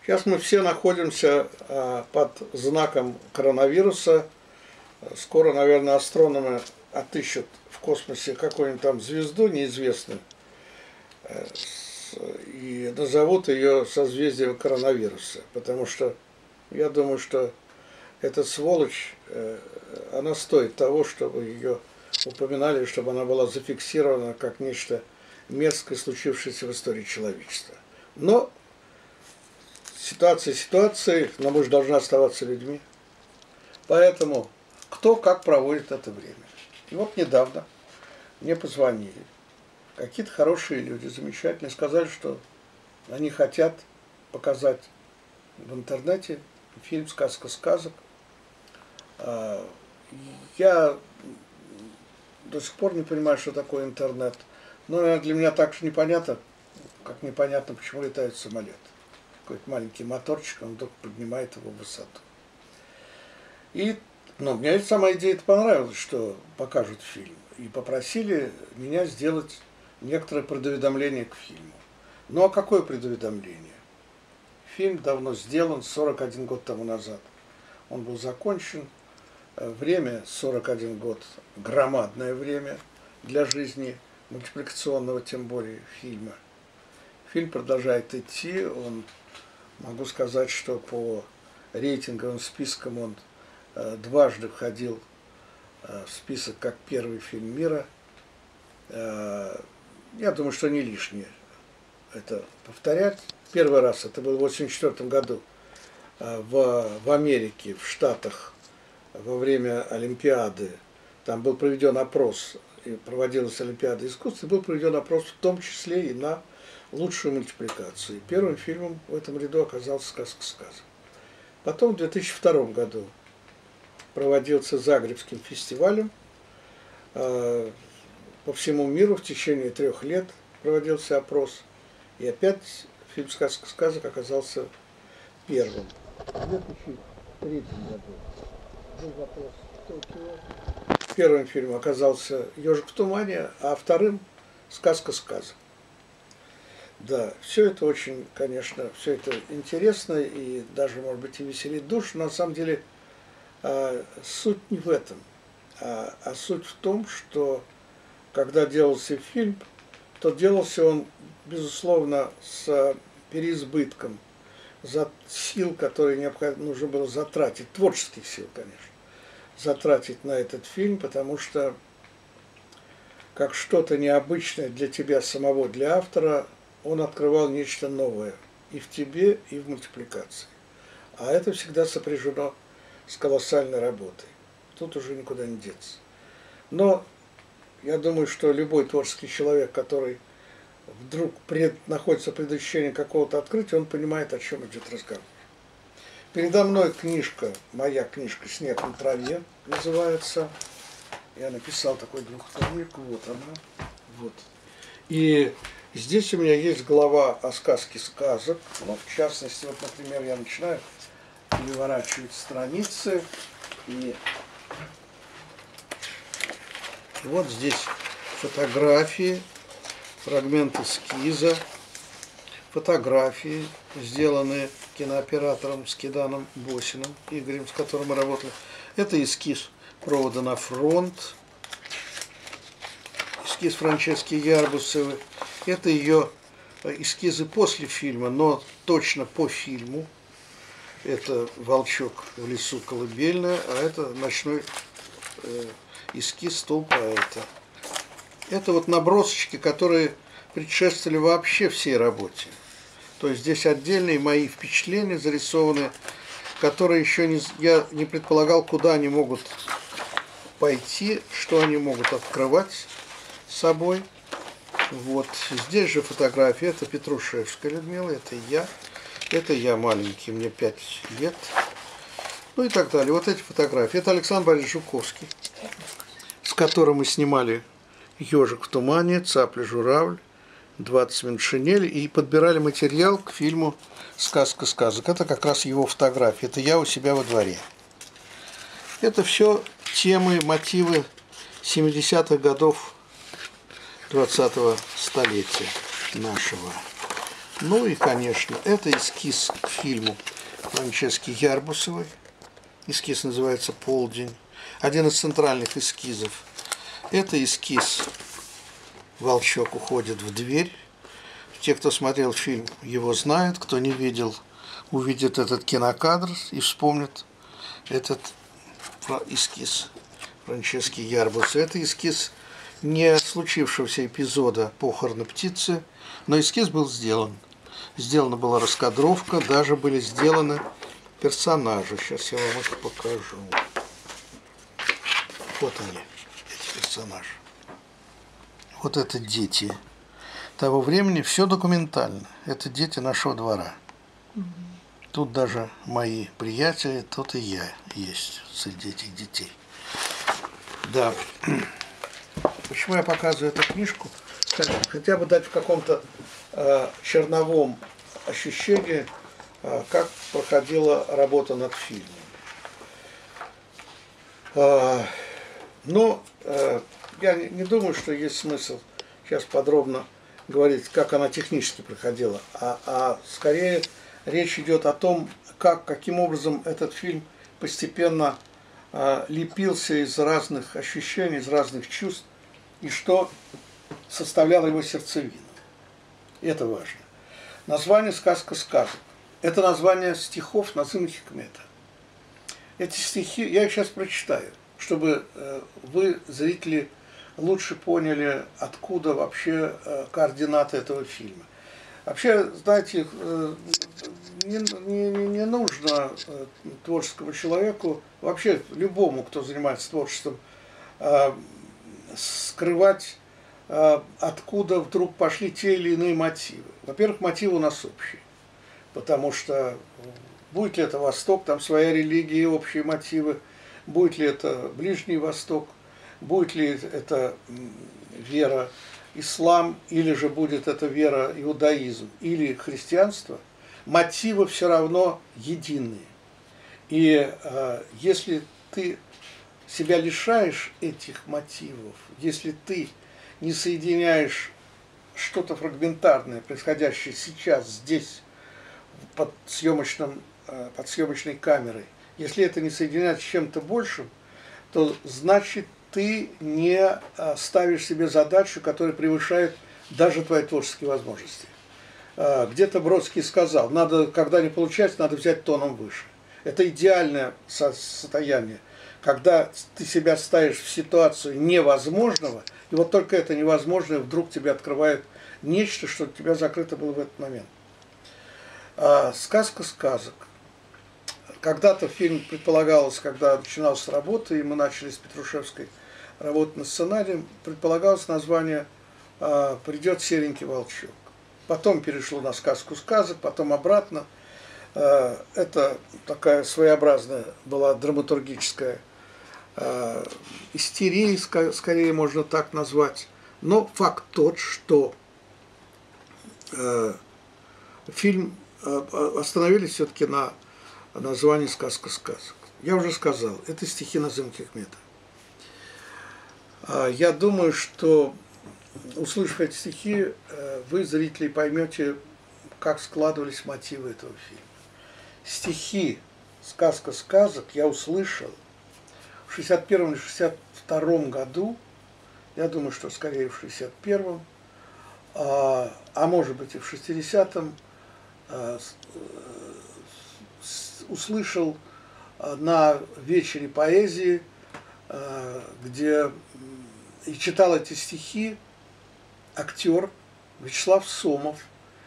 Сейчас мы все находимся под знаком коронавируса. Скоро, наверное, астрономы отыщут в космосе какую-нибудь там звезду неизвестную и назовут ее созвездием коронавируса. Потому что я думаю, что эта сволочь, она стоит того, чтобы ее упоминали, чтобы она была зафиксирована как нечто мерзкое, случившееся в истории человечества. Но ситуация ситуацией, но мы же должны оставаться людьми. Поэтому кто как проводит это время. И вот недавно мне позвонили какие-то хорошие люди, замечательные, сказали, что они хотят показать в интернете фильм «Сказка сказок». Я до сих пор не понимаю, что такое интернет. Но для меня так же непонятно, как непонятно, почему летают самолеты. Какой-то маленький моторчик, он вдруг поднимает его в высоту. И мне эта сама идея понравилась, что покажут фильм. И попросили меня сделать некоторое предуведомление к фильму. Ну а какое предуведомление? Фильм давно сделан, 41 год тому назад. Он был закончен. Время 41 год, громадное время для жизни мультипликационного, тем более, фильма. Фильм продолжает идти, могу сказать, что по рейтинговым спискам он дважды входил в список как первый фильм мира. Я думаю, что не лишнее это повторять. Первый раз это было в 1984 году в Америке, в Штатах, во время Олимпиады. Там был проведен опрос, и проводилась Олимпиада искусств, и был проведен опрос в том числе и на лучшую мультипликацию. И первым фильмом в этом ряду оказался «Сказка сказок». Потом в 2002 году проводился Загребским фестивалем. По всему миру в течение 3 лет проводился опрос. И опять фильм «Сказка сказок» оказался первым. В 2003 году был вопрос в Токио. Первым фильмом оказался «Ежик в тумане», а вторым «Сказка сказок». Да, все это очень, конечно, все это интересно и даже, может быть, и веселит душу. Но на самом деле суть не в этом, а суть в том, что когда делался фильм, то делался он, безусловно, с переизбытком сил, которые нужно было затратить, творческих сил, конечно, затратить на этот фильм, потому что как что-то необычное для тебя самого, для автора, он открывал нечто новое и в тебе, и в мультипликации. А это всегда сопряжено с колоссальной работой. Тут уже никуда не деться. Но я думаю, что любой творческий человек, который вдруг находится в предвещении какого-то открытия, он понимает, о чем идет разговор. Передо мной книжка, моя книжка «Снег на траве» называется. Я написал такой двухтомник, вот она. Вот. И здесь у меня есть глава о сказке сказок. Ну, в частности, вот, например, я начинаю переворачивать страницы. И вот здесь фотографии, фрагмент эскиза, фотографии, сделанные кинооператором Скиданом Босиным, Игорем, с которым мы работали. Это эскиз «Провода на фронт», эскиз Франчески Ярбусовой. Это ее эскизы после фильма, но точно по фильму. Это «Волчок в лесу колыбельная», а это ночной эскиз «Стол поэта». Это вот набросочки, которые предшествовали вообще всей работе. То есть здесь отдельные мои впечатления зарисованы, которые еще я не предполагал, куда они могут пойти, что они могут открывать собой. Вот здесь же фотография, это Петрушевская Людмила, это я маленький, мне 5 лет, ну и так далее. Вот эти фотографии, это Александр Борисович Жуковский, с которым мы снимали «Ежик в тумане», «Цапля-журавль», 20 минут шинели и подбирали материал к фильму «Сказка сказок». Это как раз его фотографии. Это я у себя во дворе. Это все темы, мотивы 70-х годов 20-го столетия нашего. Ну и, конечно, это эскиз к фильму Франчески Ярбусовой. Эскиз называется «Полдень». Один из центральных эскизов. Это эскиз «Волчок уходит в дверь». Те, кто смотрел фильм, его знают. Кто не видел, увидит этот кинокадр и вспомнит этот эскиз Франчески Ярбусовой. Это эскиз не случившегося эпизода похороны птицы, но эскиз был сделан. Сделана была раскадровка, даже были сделаны персонажи. Сейчас я вам их покажу. Вот они, эти персонажи. Вот это дети того времени, все документально. Это дети нашего двора. Тут даже мои приятели, тут и я есть среди этих детей. Да. Почему я показываю эту книжку? Хотя бы дать в каком-то черновом ощущении, как проходила работа над фильмом. Но я не думаю, что есть смысл сейчас подробно говорить, как она технически проходила, а скорее речь идет о том, каким образом этот фильм постепенно лепился из разных ощущений, из разных чувств, и что составляло его сердцевину. Это важно. Название «Сказка сказок». Это название стихов Назыма Хикмета. Эти стихи, я их сейчас прочитаю, чтобы вы, зрители, лучше поняли, откуда вообще координаты этого фильма. Вообще, знаете, не нужно творческому человеку, вообще любому, кто занимается творчеством, скрывать, откуда вдруг пошли те или иные мотивы. Во-первых, мотивы у нас общие, потому что будет ли это Восток, там своя религия и общие мотивы, будет ли это Ближний Восток, будет ли это вера ислам, или же будет это вера иудаизм, или христианство, мотивы все равно единые. И если ты себя лишаешь этих мотивов, если ты не соединяешь что-то фрагментарное, происходящее сейчас, здесь, под съемочной камерой, если это не соединяется с чем-то большим, то значит ты не ставишь себе задачу, которая превышает даже твои творческие возможности. Где-то Бродский сказал, надо, когда не получается, надо взять тоном выше. Это идеальное состояние, когда ты себя ставишь в ситуацию невозможного, и вот только это невозможное вдруг тебе открывает нечто, что от тебя закрыто было в этот момент. Сказка сказок. Когда-то фильм предполагалось, когда начиналась работа, и мы начали с Петрушевской работать над сценарием, предполагалось название «Придет серенький волчок». Потом перешло на сказку сказок, потом обратно. Это такая своеобразная была драматургическая истерия, скорее можно так назвать. Но факт тот, что фильм остановились все-таки на названии «Сказка сказок». Я уже сказал, это стихи Назыма Хикмета. Я думаю, что, услышав эти стихи, вы, зрители, поймете, как складывались мотивы этого фильма. Стихи «Сказка сказок» я услышал в 61 или 62 году, я думаю, что скорее в 61-м, а может быть и в 60-м, услышал на вечере поэзии, где и читал эти стихи актер Вячеслав Сомов.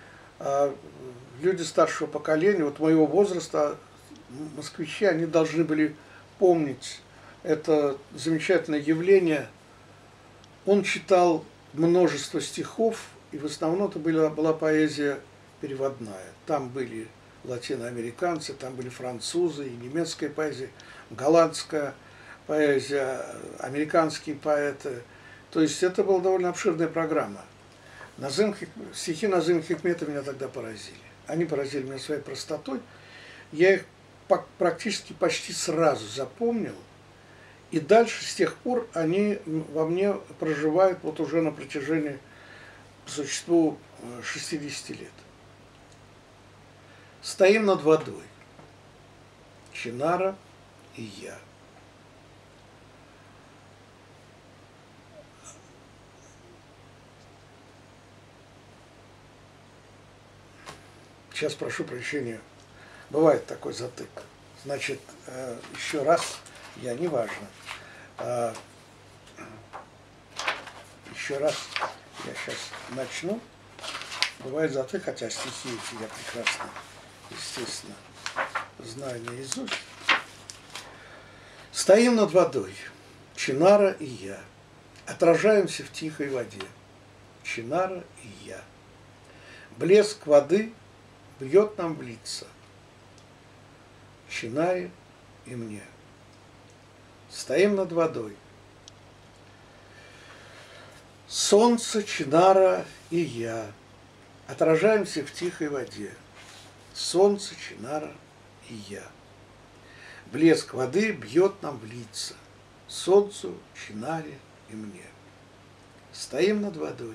Люди старшего поколения, вот моего возраста, москвичи, они должны были помнить это замечательное явление. Он читал множество стихов, и в основном это была поэзия переводная. Там были латиноамериканцы, там были французы, и немецкая поэзия, голландская поэзия, американские поэты. То есть это была довольно обширная программа. Стихи Назыма Хикмета меня тогда поразили. Они поразили меня своей простотой. Я их практически почти сразу запомнил. И дальше, с тех пор, они во мне проживают вот уже на протяжении, по существу, 60 лет. Стоим над водой. Чинара и я. Сейчас прошу прощения. Бывает такой затык. Значит, еще раз, неважно. Еще раз я сейчас начну. Бывает затык, хотя стихи эти я прекрасно, естественно, знаю наизусть. Стоим над водой, Чинара и я. Отражаемся в тихой воде, Чинара и я. Блеск воды бьет нам в лица, Чинаре и мне. Стоим над водой. Солнце, Чинара и я. Отражаемся в тихой воде. Солнце, Чинара и я. Блеск воды бьет нам в лица. Солнцу, Чинаре и мне. Стоим над водой.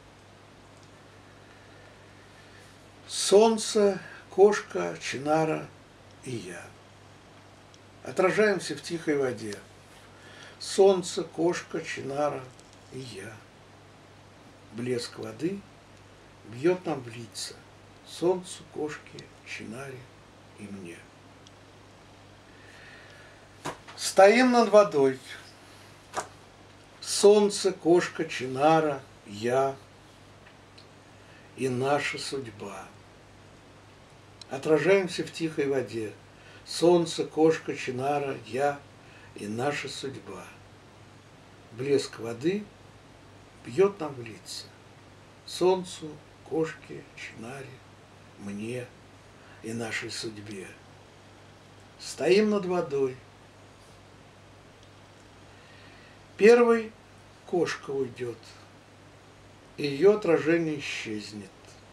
Солнце, кошка, Чинара и я. Отражаемся в тихой воде. Солнце, кошка, Чинара и я. Блеск воды бьет нам в лица. Солнцу, кошке, Чинаре и мне. Стоим над водой. Солнце, кошка, Чинара, я и наша судьба. Отражаемся в тихой воде. Солнце, кошка, Чинара, я и наша судьба. Блеск воды бьет нам в лица. Солнцу, кошке, Чинаре, мне и нашей судьбе. Стоим над водой. Первой кошка уйдет, и ее отражение исчезнет.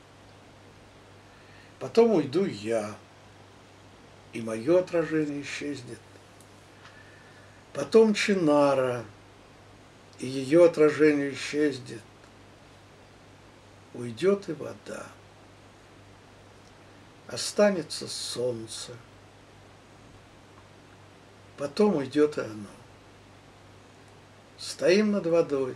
Потом уйду я, и мое отражение исчезнет. Потом Чинара, и ее отражение исчезнет. Уйдет и вода. Останется солнце. Потом уйдет и оно. Стоим над водой.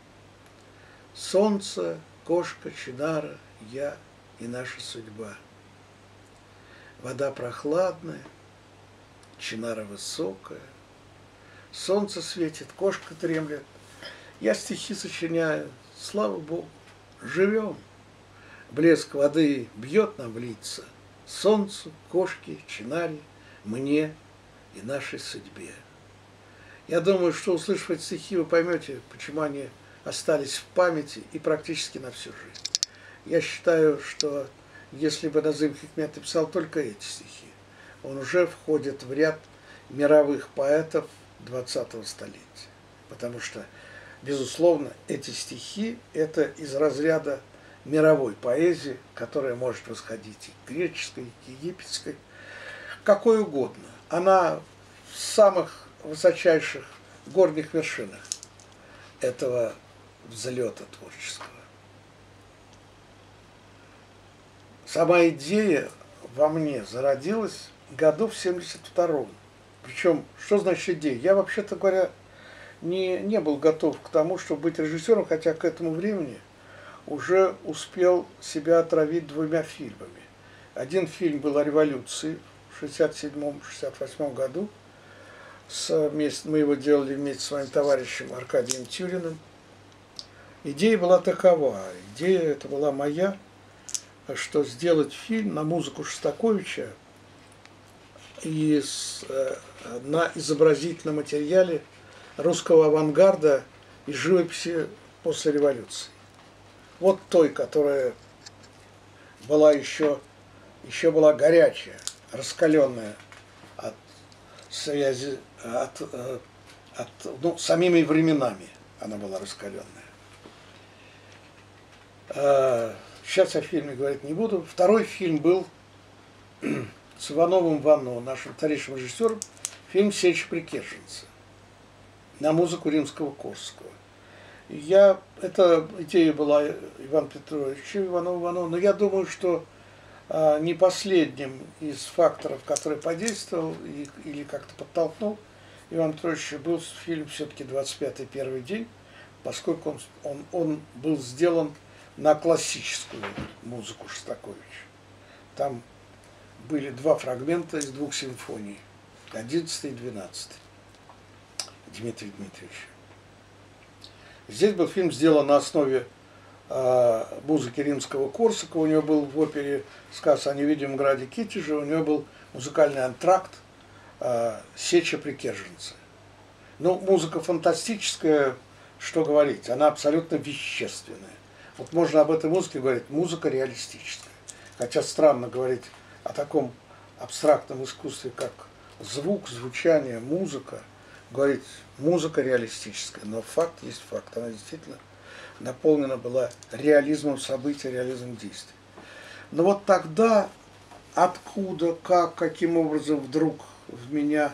Солнце, кошка, Чинара, я и наша судьба. Вода прохладная, Чинара высокая. Солнце светит, кошка дремлет. Я стихи сочиняю, слава Богу, живем. Блеск воды бьет нам в лица. Солнцу, кошке, Чинаре, мне и нашей судьбе. Я думаю, что, услышав эти стихи, вы поймете, почему они остались в памяти и практически на всю жизнь. Я считаю, что если бы Назым Хикмет написал только эти стихи, он уже входит в ряд мировых поэтов 20-го столетия. Потому что, безусловно, эти стихи – это из разряда мировой поэзии, которая может восходить и к греческой, и к египетской, какой угодно. Она в самых высочайших горних вершинах этого взлета творческого. Сама идея во мне зародилась году в 72-м. Причем, что значит идея? Я, вообще-то говоря, не был готов к тому, чтобы быть режиссером, хотя к этому времени уже успел себя отравить 2 фильмами. Один фильм был о революции в 1967-1968 году. Мы его делали вместе с моим товарищем Аркадием Тюриным. Идея была такова. Идея это была моя, что сделать фильм на музыку Шостаковича и на изобразительном материале русского авангарда и живописи после революции. Вот той, которая была еще была горячая, раскаленная от связи, самими временами она была раскаленная. Сейчас о фильме говорить не буду. Второй фильм был с Ивановым Вано, нашим старейшим режиссером, фильм «Сеча Прикерженца» на музыку Римского-Корсакова. Эта идея была Ивана Петровича Иванова Вано, но я думаю, что не последним из факторов, который подействовал или как-то подтолкнул Ивана Петровича, был фильм все-таки «25-й первый день», поскольку он был сделан на классическую музыку Шостаковича. Там были два фрагмента из двух симфоний, 11 и 12 Дмитрия Дмитриевича. Здесь был фильм сделан на основе музыки Римского-Корсакова. У него был в опере «Сказ о невидимом граде Китеже», у него был музыкальный антракт «Сеча при Керженце». Ну, музыка фантастическая, что говорить, она абсолютно вещественная. Вот можно об этой музыке говорить, музыка реалистическая. Хотя странно говорить о таком абстрактном искусстве, как звук, звучание, музыка, говорить музыка реалистическая, но факт есть факт, она действительно наполнена была реализмом событий, реализмом действий. Но вот тогда откуда, как, каким образом вдруг в меня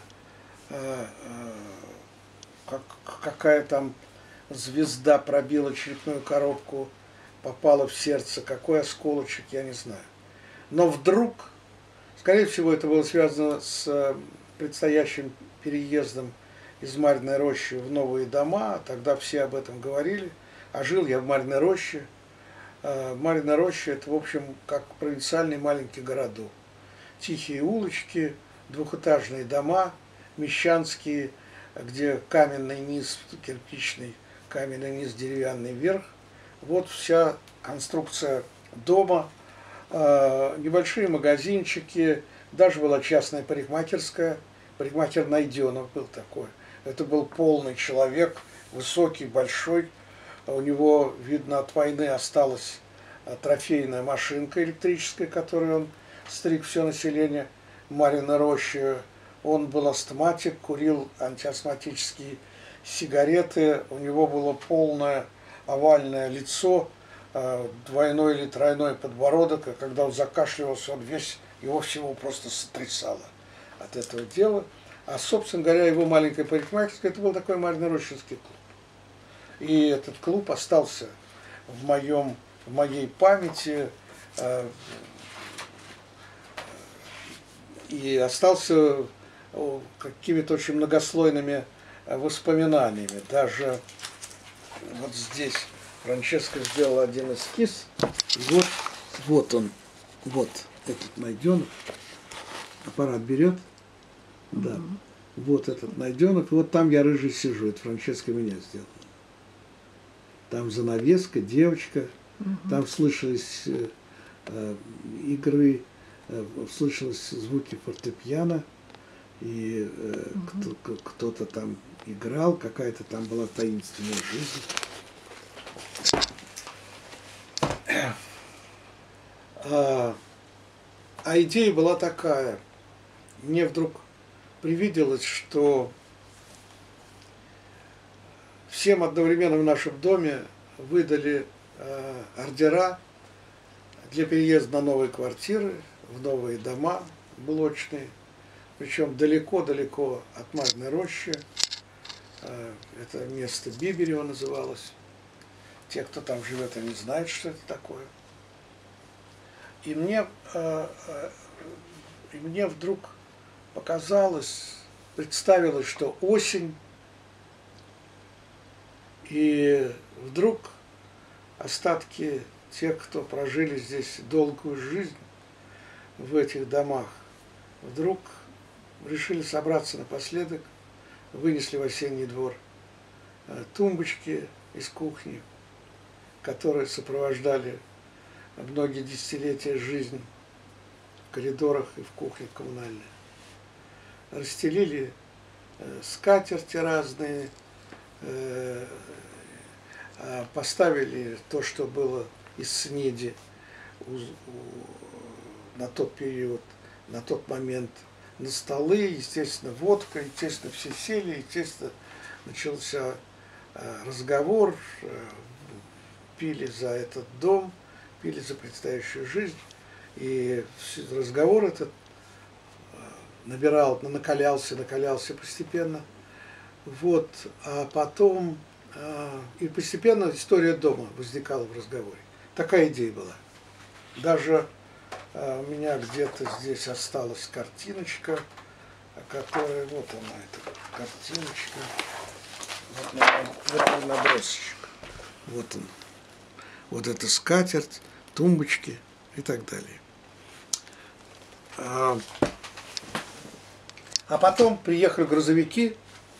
какая там звезда пробила черепную коробку, попала в сердце, какой осколочек, я не знаю. Но вдруг, скорее всего, это было связано с предстоящим переездом из Марьиной рощи в новые дома, тогда все об этом говорили. А жил я в Марьиной роще. Марьина роща – это, в общем, как провинциальный маленький городок. Тихие улочки, двухэтажные дома, мещанские, где каменный низ, кирпичный, каменный низ, деревянный верх. Вот вся конструкция дома, небольшие магазинчики, даже была частная парикмахерская. Парикмахер Найденов был такой. Это был полный человек, высокий, большой. У него, видно, от войны осталась трофейная машинка электрическая, которой он стриг все население Марьиной рощи. Он был астматик, курил антиастматические сигареты. У него было полное овальное лицо, двойной или тройной подбородок. И когда он закашливался, его всего просто сотрясало от этого дела. А, собственно говоря, его маленькая парикмахерская, это был такой Марьино-Рощинский клуб. И этот клуб остался в моей памяти и остался какими-то очень многослойными воспоминаниями. Даже вот здесь Франческа сделала один эскиз. Вот он, вот этот Найденов. Аппарат берет. Да. Вот этот Найденов. И вот там я рыжий сижу. Это Франческа меня сделала. Там занавеска, девочка. Там слышались игры, слышались звуки фортепиано. И кто-то там играл, какая-то там была таинственная жизнь. А идея была такая. Мне вдруг привиделось, что всем одновременно в нашем доме выдали ордера для переезда на новые квартиры, в новые дома блочные. Причем далеко-далеко от Марьиной рощи. Это место Биберево называлось. Те, кто там живет, они знают, что это такое. И мне вдруг показалось, представилось, что осень, и вдруг остатки тех, кто прожили здесь долгую жизнь в этих домах, вдруг решили собраться напоследок, вынесли в осенний двор тумбочки из кухни, которые сопровождали многие десятилетия жизни в коридорах и в кухне коммунальной. Расстелили скатерти разные, поставили то, что было из снеди на тот период, на тот момент на столы, естественно, водка, естественно, все сели, естественно, начался разговор, пили за этот дом, пили за предстоящую жизнь, и разговор этот накалялся постепенно. Вот, а потом и постепенно история дома возникала в разговоре. Такая идея была. Даже у меня где-то здесь осталась картиночка, которая, вот она, эта картиночка, вот мой набросочек, вот он, вот эта скатерть, тумбочки и так далее. А потом приехали грузовики,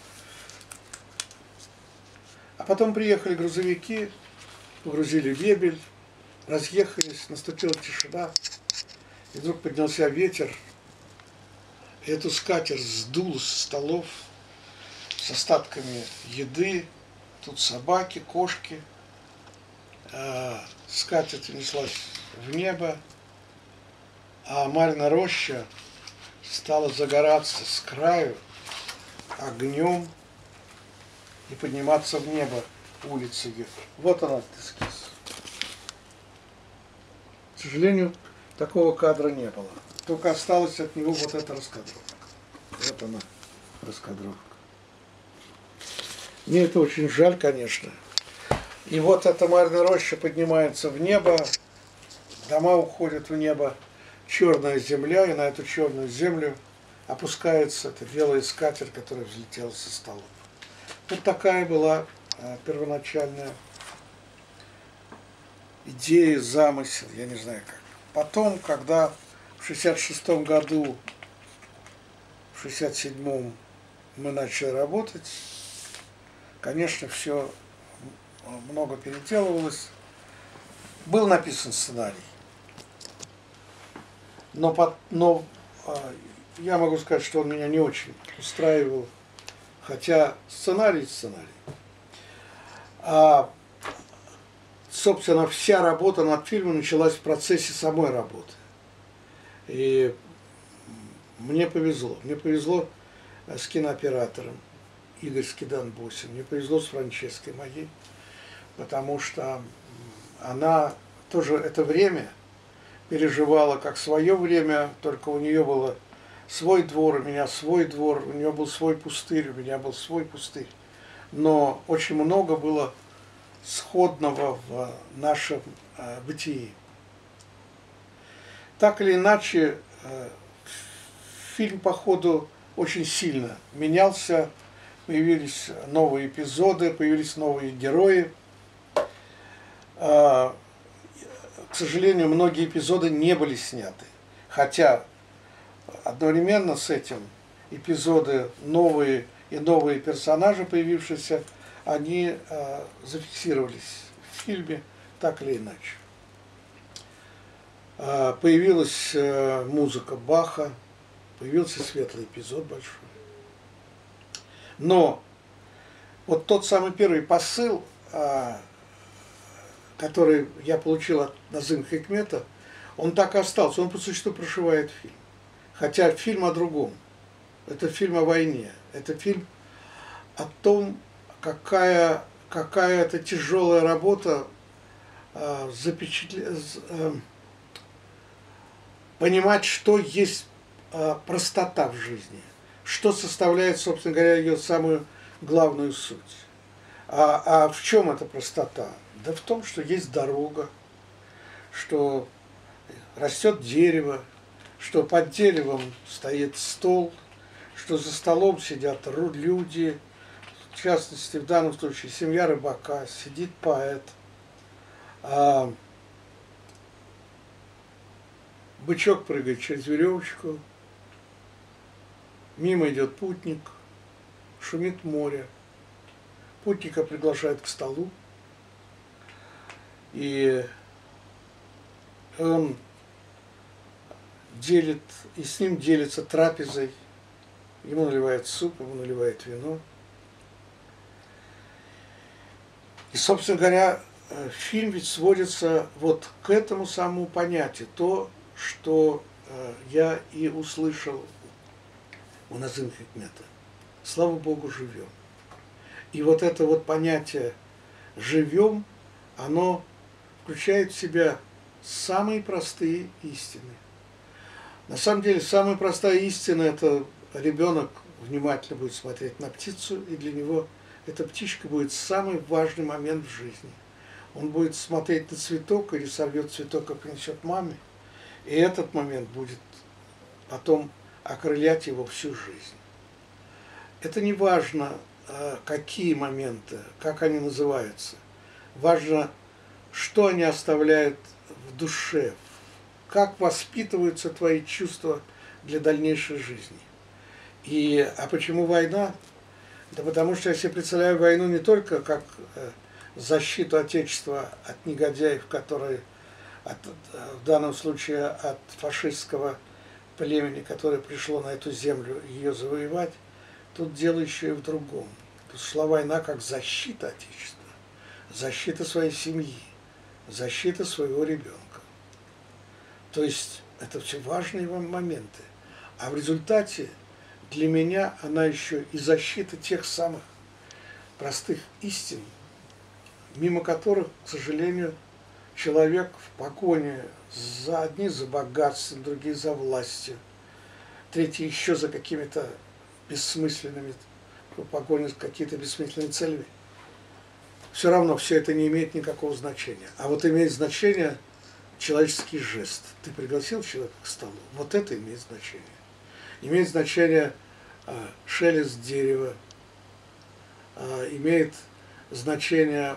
погрузили мебель, разъехались, наступила тишина, и вдруг поднялся ветер, и эту скатерть сдуло со столов с остатками еды, тут собаки, кошки, скатерть унеслась в небо, а Марьина роща стала загораться с краю огнем и подниматься в небо улицей. Вот она, эскиз. К сожалению, такого кадра не было. Только осталась от него вот эта раскадровка. Вот она, раскадровка. Мне это очень жаль, конечно. И вот эта Марьина роща поднимается в небо, дома уходят в небо, черная земля, и на эту черную землю опускается эта белая скатерть, которая взлетела со стола. Вот такая была первоначальная идея, замысел, я не знаю как. Потом, когда в 1966 году, в 1967 мы начали работать, конечно, все много переделывалось. Был написан сценарий. Но я могу сказать, что он меня не очень устраивал, хотя сценарий. А, собственно, вся работа над фильмом началась в процессе самой работы. И мне повезло. Мне повезло с кинооператором Игорь Скидан-Босин. Мне повезло с Франческой моей, потому что она тоже это время переживала как свое время, только у нее был свой двор, у меня свой двор, у нее был свой пустырь, у меня был свой пустырь. Но очень много было сходного в нашем бытии. Так или иначе, фильм по ходу очень сильно менялся, появились новые эпизоды, появились новые герои. К сожалению, многие эпизоды не были сняты. Хотя одновременно с этим эпизоды новые и новые персонажи, появившиеся, они зафиксировались в фильме так или иначе. Появилась музыка Баха, появился светлый эпизод большой. Но вот тот самый первый посыл, который я получил от Назыма Хикмета, он так и остался, он по существу прошивает фильм. Хотя фильм о другом. Это фильм о войне. Это фильм о том, какая это тяжелая работа понимать, что есть простота в жизни, что составляет, собственно говоря, ее самую главную суть. А в чем эта простота? Да в том, что есть дорога, что растет дерево, что под деревом стоит стол, что за столом сидят люди, в частности, в данном случае семья рыбака, сидит поэт, бычок прыгает через веревочку, мимо идет путник, шумит море, путника приглашают к столу, и он делит, и с ним делится трапезой, ему наливают суп, ему наливают вино. И, собственно говоря, фильм ведь сводится вот к этому самому понятию, то, что я и услышал у Назыма Хикмета. Слава Богу, живем. И вот это вот понятие «живем», оно включает в себя самые простые истины. На самом деле, самая простая истина – это ребенок внимательно будет смотреть на птицу, и для него эта птичка будет самый важный момент в жизни. Он будет смотреть на цветок, или сорвет цветок и принесет маме, И этот момент будет потом окрылять его всю жизнь. Это не важно, какие моменты, как они называются. Важно, что они оставляют в душе, как воспитываются твои чувства для дальнейшей жизни. А почему война? Да потому что я себе представляю войну не только как защиту Отечества от негодяев, которые в данном случае от фашистского племени, которое пришло на эту землю ее завоевать. Тут дело еще и в другом. Тут шла война как защита Отечества, защита своей семьи, защита своего ребенка. То есть это все важные моменты. А в результате для меня она еще и защита тех самых простых истин, мимо которых, к сожалению, человек в погоне одни за богатством, другие за властью, третьи еще за какими-то бессмысленными, погоне с какими-то бессмысленными целями. Все равно все это не имеет никакого значения. А вот имеет значение человеческий жест. Ты пригласил человека к столу, вот это имеет значение. Имеет значение шелест дерева, имеет значение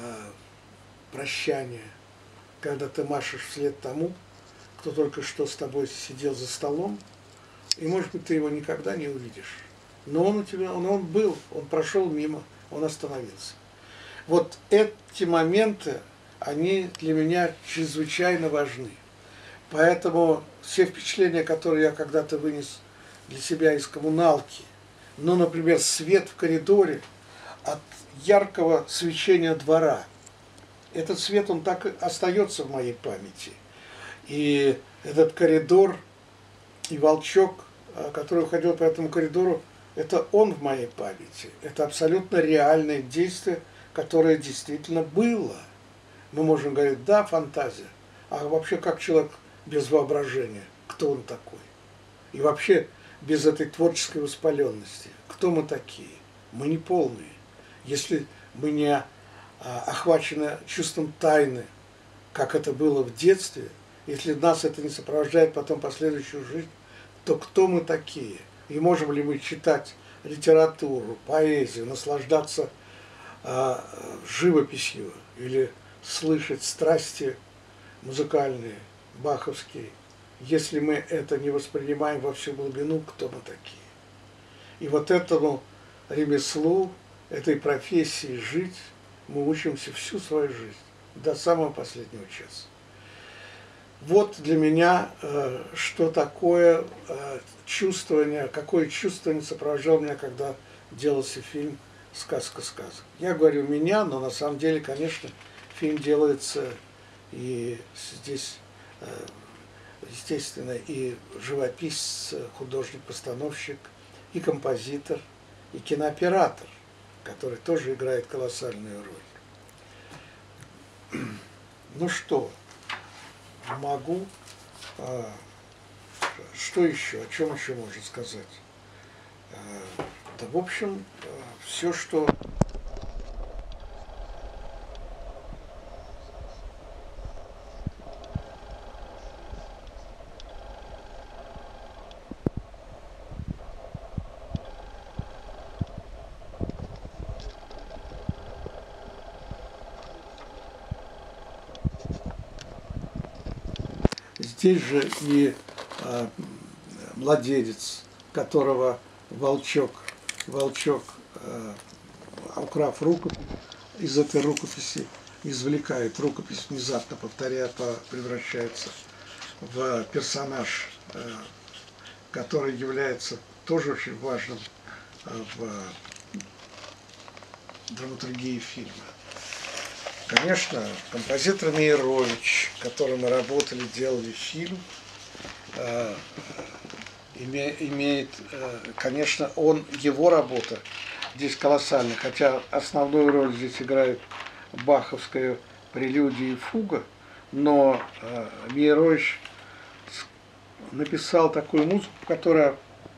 прощание, когда ты машешь вслед тому, кто только что с тобой сидел за столом, и, может быть, ты его никогда не увидишь. Но он у тебя, он был, он прошел мимо, он остановился. Вот эти моменты, они для меня чрезвычайно важны. Поэтому все впечатления, которые я когда-то вынес для себя из коммуналки, ну, например, свет в коридоре от яркого свечения двора, этот свет, он так и остается в моей памяти. И этот коридор, и волчок, который уходил по этому коридору, это он в моей памяти. Это абсолютно реальное действие, которое действительно было. Мы можем говорить, да, фантазия, а вообще как человек без воображения, кто он такой? И вообще без этой творческой воспаленности, кто мы такие? Мы не полные. Если мы не охвачены чувством тайны, как это было в детстве, если нас это не сопровождает потом последующую жизнь, то кто мы такие? И можем ли мы читать литературу, поэзию, наслаждаться живописью или слышать страсти музыкальные, баховские, если мы это не воспринимаем во всю глубину, кто мы такие? И вот этому ремеслу, этой профессии жить мы учимся всю свою жизнь, до самого последнего часа. Вот для меня, что такое чувствование, какое чувствование сопровождало меня, когда делался фильм «Сказка сказок». Я говорю «меня», но на самом деле, конечно, фильм делается и здесь, естественно, и живописец, художник-постановщик, и композитор, и кинооператор, который тоже играет колоссальную роль. Ну что, могу, что еще, о чем еще можно сказать? Да, в общем, все, что... Здесь же и младенец, которого волчок, украв рукопись, из этой рукописи извлекает, рукопись внезапно, повторяя, превращается в персонаж, который является тоже очень важным в драматургии фильма. Конечно, композитор Мейерович, с которым мы работали, делали фильм, имеет, конечно, его работа здесь колоссальная, хотя основную роль здесь играет баховская прелюдия и фуга, но Мейерович написал такую музыку, которая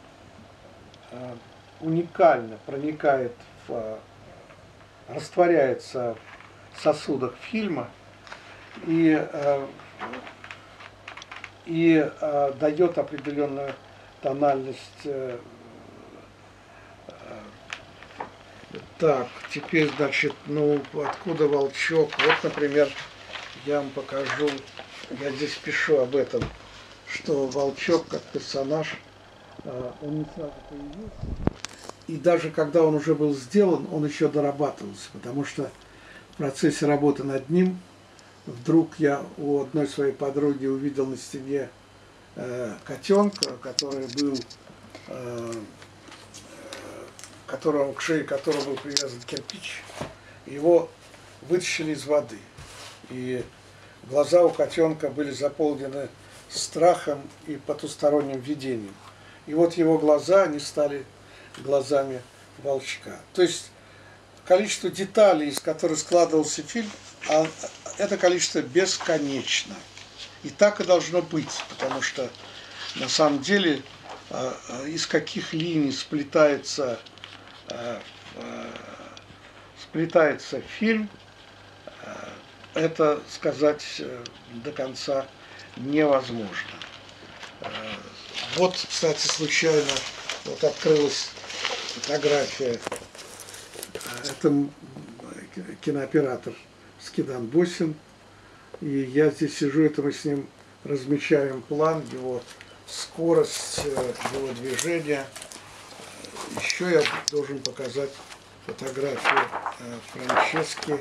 уникально проникает, растворяется в сосудах фильма и и дает определенную тональность. Так, теперь, значит, ну, откуда волчок? Вот, например, я вам покажу, я здесь пишу об этом, что волчок как персонаж, он не сразу появился. И даже когда он уже был сделан, он еще дорабатывался, потому что в процессе работы над ним вдруг я у одной своей подруги увидел на стене котенка, который был, к шее которого был привязан кирпич. Его вытащили из воды. И глаза у котенка были заполнены страхом и потусторонним видением. И вот его глаза, они стали глазами волчка. То есть количество деталей, из которых складывался фильм, это количество бесконечно. И так и должно быть, потому что на самом деле из каких линий сплетается фильм, это сказать до конца невозможно. Вот, кстати, случайно вот открылась фотография. Это кинооператор Скидан Босин. И я здесь сижу, это мы с ним размечаем план, его скорость, его движения. Еще я должен показать фотографию Франчески,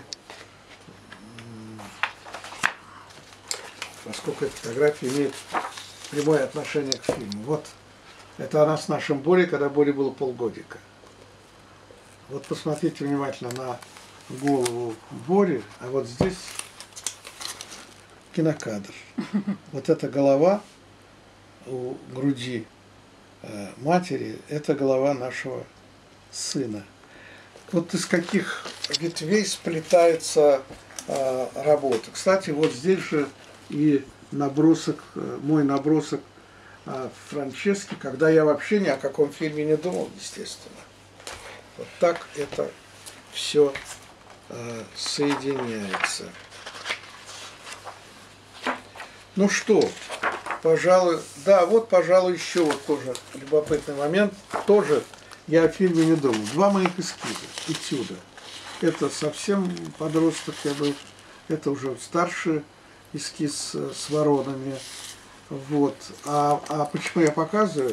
поскольку эта фотография имеет прямое отношение к фильму. Вот, это она с нашим Борей, когда Боре было полгодика. Вот посмотрите внимательно на голову Бори, а вот здесь кинокадр. Вот эта голова у груди матери, это голова нашего сына. Вот из каких ветвей сплетается работа. Кстати, вот здесь же и набросок, мой набросок Франчески, когда я вообще ни о каком фильме не думал, естественно. Вот так это все соединяется. Ну что, пожалуй, да, вот, пожалуй, еще вот тоже любопытный момент. Тоже я о фильме не думал. Два моих эскиза, этюда. Это совсем подросток я был, это уже старший эскиз с воронами. Вот. А почему я показываю?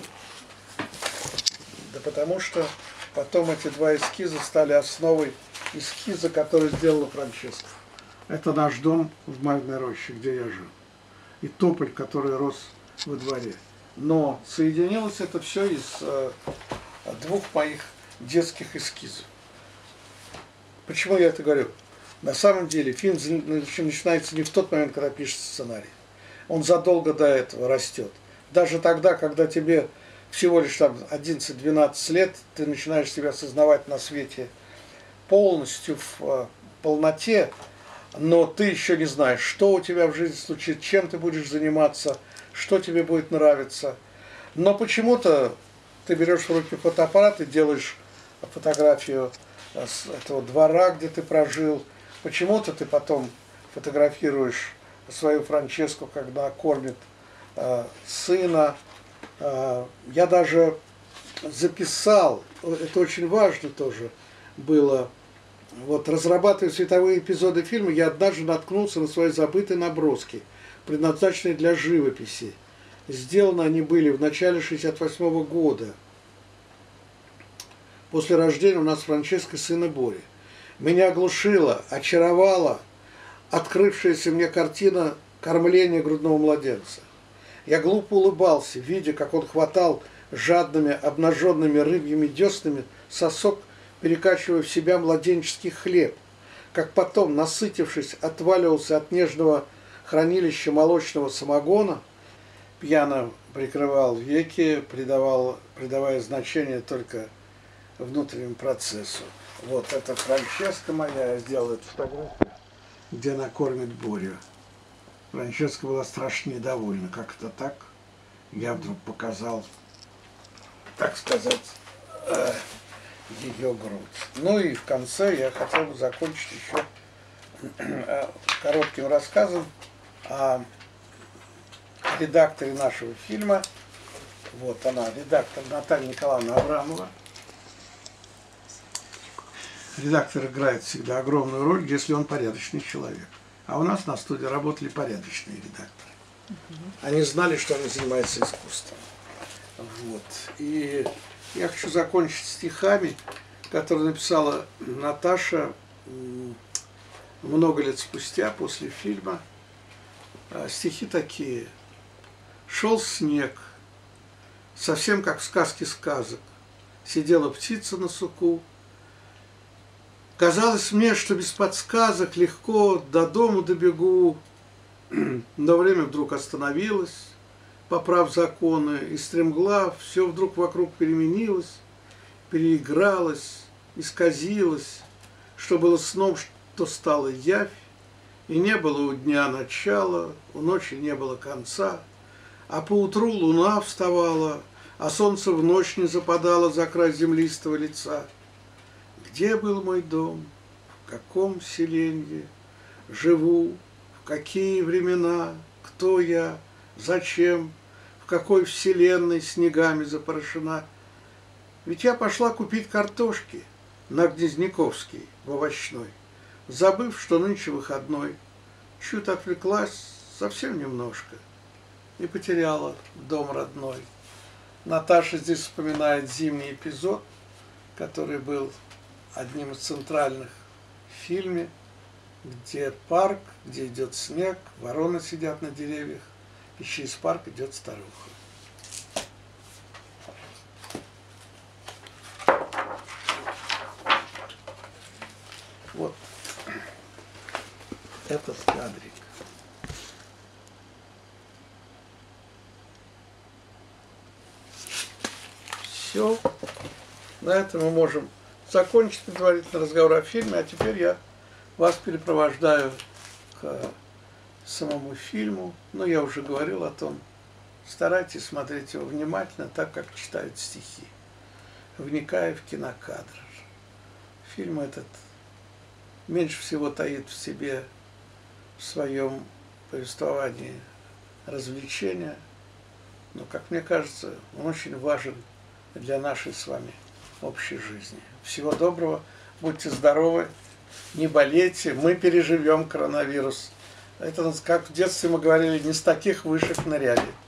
Да потому что потом эти два эскиза стали основой эскиза, который сделала Франческа. Это наш дом в Мальной роще, где я жил. И тополь, который рос во дворе. Но соединилось это все из двух моих детских эскизов. Почему я это говорю? На самом деле фильм начинается не в тот момент, когда пишется сценарий. Он задолго до этого растет. Даже тогда, когда тебе всего лишь там 11-12 лет, ты начинаешь себя осознавать на свете полностью, в полноте, но ты еще не знаешь, что у тебя в жизни случится, чем ты будешь заниматься, что тебе будет нравиться. Но почему-то ты берешь в руки фотоаппарат и делаешь фотографию этого двора, где ты прожил. Почему-то ты потом фотографируешь свою Франческу, когда кормит сына. Я даже записал, это очень важно тоже было, вот, разрабатывая световые эпизоды фильма, я однажды наткнулся на свои забытые наброски, предназначенные для живописи. Сделаны они были в начале 1968 года, после рождения у нас Франческой сына Бори. Меня оглушила, очаровала открывшаяся мне картина кормления грудного младенца. Я глупо улыбался, видя, как он хватал жадными, обнаженными рыбьими деснами сосок, перекачивая в себя младенческий хлеб, как потом, насытившись, отваливался от нежного хранилища молочного самогона, пьяно прикрывал веки, придавая значение только внутреннему процессу. Вот это Франческа моя, я сделал эту фотографию, где она кормит Борю. Франческа была страшно недовольна, как это так? Я вдруг показал, так сказать, ее грудь. Ну и в конце я хотел бы закончить еще коротким рассказом о редакторе нашего фильма. Вот она, редактор Наталья Николаевна Абрамова. Редактор играет всегда огромную роль, если он порядочный человек. А у нас на студии работали порядочные редакторы. Они знали, что они занимаются искусством. Вот. И я хочу закончить стихами, которые написала Наташа много лет спустя, после фильма. Стихи такие. Шел снег, совсем как в сказке сказок. Сидела птица на суку. Казалось мне, что без подсказок легко до дому добегу. Но время вдруг остановилось, поправ законы, и стремглав все вдруг вокруг переменилось, переигралось, исказилось, что было сном, что стало явь, и не было у дня начала, у ночи не было конца, а поутру луна вставала, а солнце в ночь не западало за край землистого лица. Где был мой дом, в каком селенье живу, в какие времена, кто я, зачем, в какой вселенной снегами запорошена. Ведь я пошла купить картошки на Гнезняковский, в овощной, забыв, что нынче выходной, чуть отвлеклась совсем немножко и потеряла дом родной. Наташа здесь вспоминает зимний эпизод, который был одним из центральных в фильме, где парк, где идет снег, вороны сидят на деревьях, и через парк идет старуха. Вот это кадрик. Все. На этом мы можем закончить предварительный разговор о фильме, а теперь я вас перепровождаю к самому фильму. Но я уже говорил о том, старайтесь смотреть его внимательно, так как читают стихи, вникая в кинокадр. Фильм этот меньше всего таит в себе в своем повествовании развлечения, но, как мне кажется, он очень важен для нашей с вами общей жизни. Всего доброго, будьте здоровы, не болейте, мы переживем коронавирус. Это, как в детстве мы говорили, не с таких вышек ныряли.